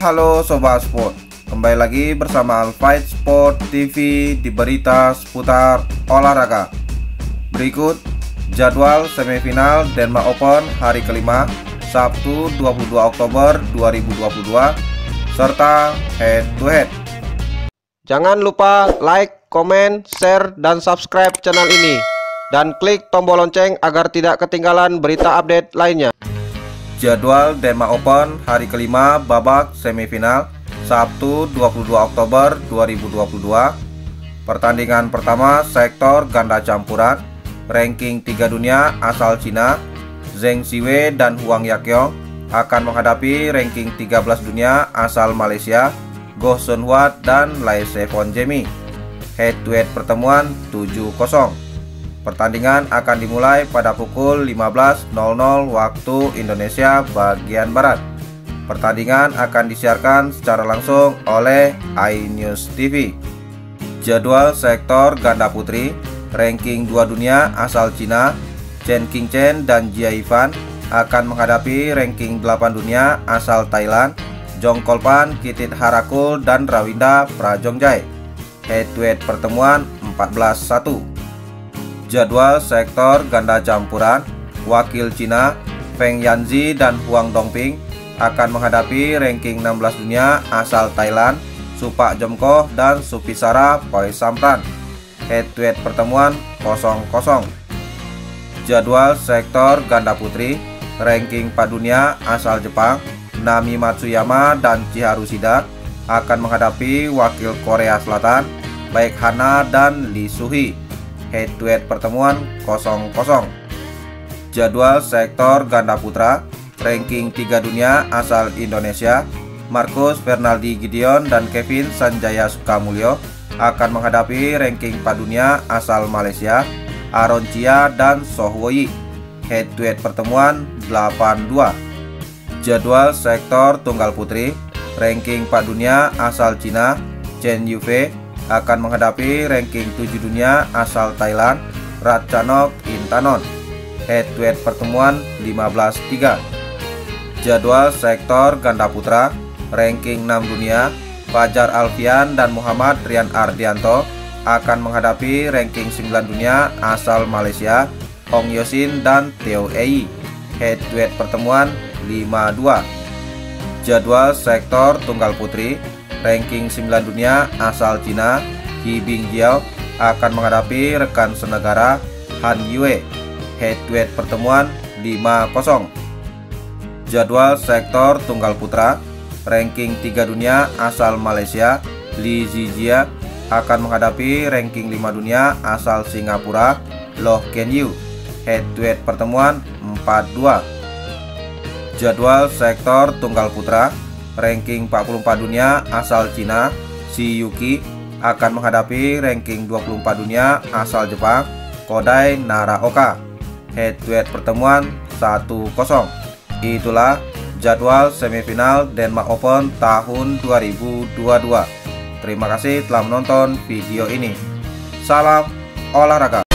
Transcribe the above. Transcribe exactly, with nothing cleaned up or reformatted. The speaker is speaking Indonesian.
halo Sobat Sport, kembali lagi bersama Alfight Sport T V di berita seputar olahraga. Berikut jadwal semifinal Denmark Open hari kelima, Sabtu dua puluh dua Oktober dua ribu dua puluh dua, serta head to head. Jangan lupa like, komen, share, dan subscribe channel ini, dan klik tombol lonceng agar tidak ketinggalan berita update lainnya. Jadwal Denmark Open hari kelima babak semifinal Sabtu dua puluh dua Oktober dua ribu dua puluh dua. Pertandingan pertama sektor ganda campuran, ranking tiga dunia asal Cina, Zheng Siwei dan Huang Yaqiong akan menghadapi ranking tiga belas dunia asal Malaysia, Goh Sun Huat dan Lai Sevon Jemi. Head to head pertemuan tujuh kosong. Pertandingan akan dimulai pada pukul lima belas nol nol waktu Indonesia bagian Barat. Pertandingan akan disiarkan secara langsung oleh iNews T V. Jadwal sektor ganda putri, ranking dua dunia asal Cina, Chen Qingchen dan Jia Yifan akan menghadapi ranking delapan dunia asal Thailand, Jong Kolpan, Kitit Harakul dan Rawinda Prajongjai. Head to head pertemuan empat belas satu. Jadwal sektor ganda campuran, wakil Cina Feng Yanzi dan Huang Dongping akan menghadapi ranking enam belas dunia asal Thailand, Supak Jomkoh dan Supisara Poisampran. Head to head pertemuan kosong kosong. Jadwal sektor ganda putri, ranking empat dunia asal Jepang, Nami Matsuyama dan Chiharu Shida akan menghadapi wakil Korea Selatan, Baek Hana dan Lee Suhi. Head to head pertemuan kosong kosong. Jadwal sektor ganda putra, ranking tiga dunia asal Indonesia, Marcus Fernaldi Gideon dan Kevin Sanjaya Sukamulyo akan menghadapi ranking empat dunia asal Malaysia, Aaron Chia dan Soh Woyi. Head to head pertemuan delapan dua. Jadwal sektor tunggal putri, ranking empat dunia asal Cina, Chen Yufei akan menghadapi ranking tujuh dunia asal Thailand, Ratchanok Intanon. Head to head pertemuan lima belas tiga. Jadwal sektor ganda putra, ranking enam dunia, Fajar Alfian dan Muhammad Rian Ardianto akan menghadapi ranking sembilan dunia asal Malaysia, Hong Yosin dan Theo Ei. Head to head pertemuan lima dua. Jadwal sektor tunggal putri, ranking sembilan dunia asal Cina, He Bingjiao akan menghadapi rekan senegara Han Yue. Head to head pertemuan lima kosong. Jadwal sektor tunggal putra, ranking tiga dunia asal Malaysia, Li Zijia akan menghadapi ranking lima dunia asal Singapura, Loh Ken Yew. Head to head pertemuan empat dua. Jadwal sektor tunggal putra, ranking empat puluh empat dunia asal Cina, Shi Yuki akan menghadapi ranking dua puluh empat dunia asal Jepang, Kodai Naraoka. Head to head pertemuan satu kosong. Itulah jadwal semifinal Denmark Open tahun dua ribu dua puluh dua. Terima kasih telah menonton video ini. Salam olahraga.